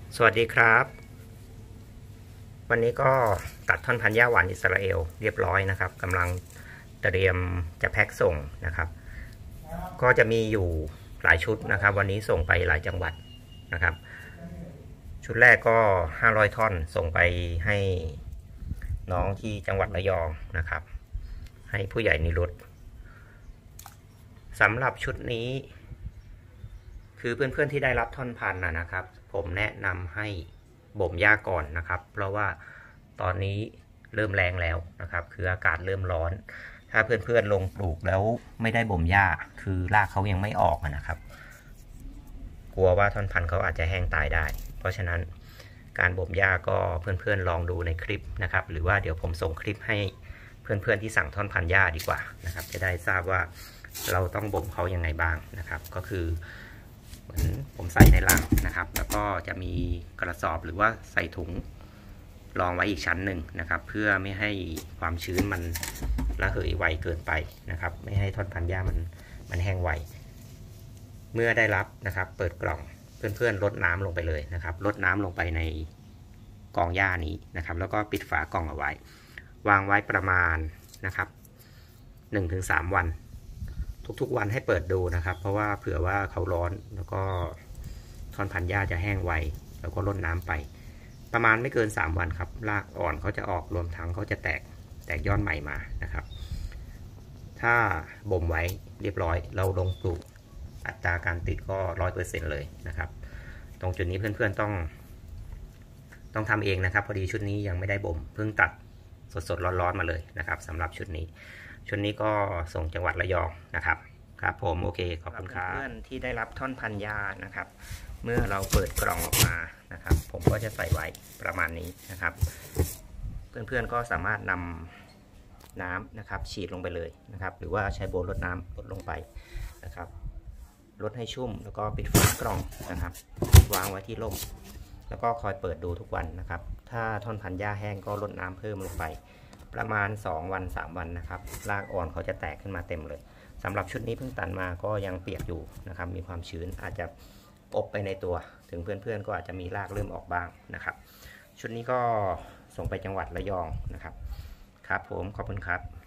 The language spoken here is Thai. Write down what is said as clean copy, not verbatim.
สวัสดีครับวันนี้ก็ตัดท่อนพันธุ์หญ้าหวานอิสราเอลเรียบร้อยนะครับกำลังเตรียมจะแพ็คส่งนะครับก็จะมีอยู่หลายชุดนะครับวันนี้ส่งไปหลายจังหวัดนะครับชุดแรกก็500ท่อนส่งไปให้น้องที่จังหวัดระยองนะครับให้ผู้ใหญ่นิรุตสำหรับชุดนี้คือเพื่อนๆที่ได้รับท่อนพันธุ์นะครับผมแนะนำให้บ่มหญ้าก่อนนะครับเพราะว่าตอนนี้เริ่มแรงแล้วนะครับคืออากาศเริ่มร้อนถ้าเพื่อนๆลงปลูกแล้วไม่ได้บ่มหญ้าคือรากเขายังไม่ออกนะครับกลัวว่าท่อนพันธุ์เขาอาจจะแห้งตายได้เพราะฉะนั้นการบ่มหญ้าก็เพื่อนๆลองดูในคลิปนะครับหรือว่าเดี๋ยวผมส่งคลิปให้เพื่อนๆที่สั่งท่อนพันธุ์หญ้าดีกว่านะครับจะได้ทราบว่าเราต้องบ่มเขายังไงบ้างนะครับก็คือเหมือนผมใส่ในลังนะครับแล้วก็จะมีกระสอบหรือว่าใส่ถุงรองไว้อีกชั้นหนึ่งนะครับเพื่อไม่ให้ความชื้นมันระเหยไวเกินไปนะครับไม่ให้ท่อนพันธุ์หญ้ามันแห้งไวเมื่อได้รับนะครับเปิดกล่องเพื่อนๆลดน้ำลงไปเลยนะครับลดน้ำลงไปในกองหญ้านี้นะครับแล้วก็ปิดฝากล่องเอาไว้วางไว้ประมาณนะครับ 1-3 วันทุกๆวันให้เปิดดูนะครับเพราะว่าเผื่อว่าเขาร้อนแล้วก็ท่อนพันธุ์หญ้าจะแห้งไวแล้วก็ลดน้ำไปประมาณไม่เกิน3วันครับรากอ่อนเขาจะออกรวมทั้งเขาจะแตกยอดใหม่มานะครับถ้าบ่มไว้เรียบร้อยเราลงปลูกอัตราการติดก็ 100% เลยนะครับตรงจุดนี้เพื่อนๆต้องทำเองนะครับพอดีชุดนี้ยังไม่ได้บ่มเพิ่งตัดสดๆร้อนๆมาเลยนะครับสำหรับชุดนี้ก็ส่งจังหวัดระยองนะครับครับผมโอเคขอบคุณครับเพื่อนที่ได้รับท่อนพันธุ์หญ้านะครับเมื่อเราเปิดกล่องออกมานะครับผมก็จะใส่ไว้ประมาณนี้นะครับเพื่อนๆก็สามารถนำน้ำนะครับฉีดลงไปเลยนะครับหรือว่าใช้โบว์ลดน้ำลดลงไปนะครับลดให้ชุ่มแล้วก็ปิดฝากล่องนะครับวางไว้ที่ร่มแล้วก็คอยเปิดดูทุกวันนะครับถ้าท่อนพันธุ์หญ้าแห้งก็ลดน้ำเพิ่มลงไปประมาณ2 วัน 3 วันนะครับรากอ่อนเขาจะแตกขึ้นมาเต็มเลยสำหรับชุดนี้เพิ่งตัดมาก็ยังเปียกอยู่นะครับมีความชื้นอาจจะอบไปในตัวถึงเพื่อนๆก็อาจจะมีรากเริ่มออกบ้างนะครับชุดนี้ก็ส่งไปจังหวัดระยองนะครับครับผมขอบคุณครับ